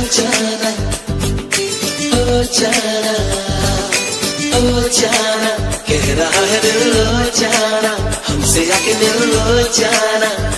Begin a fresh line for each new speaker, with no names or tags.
जाना, ओ जाना, ओ जाना, कह रहा है दिल ओ जाना, हमसे आके मिल लो जाना।